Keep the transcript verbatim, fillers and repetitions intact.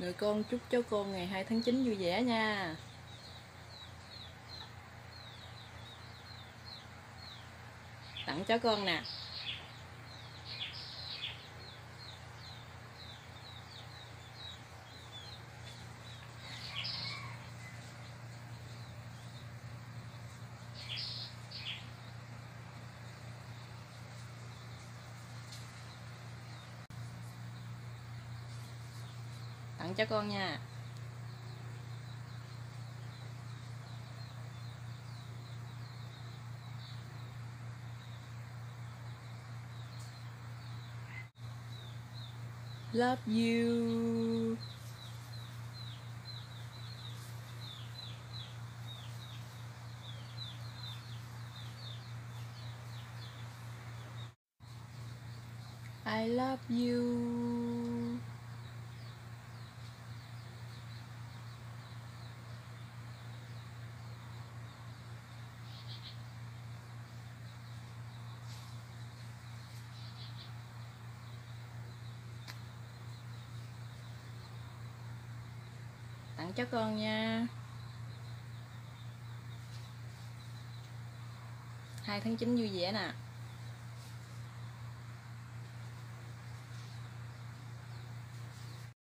Người con chúc cháu con ngày hai tháng chín vui vẻ nha. Tặng cháu con nè. Tặng cháu con nha. Love you. I love you. Tặng cháu con nha. hai tháng chín vui vẻ nè.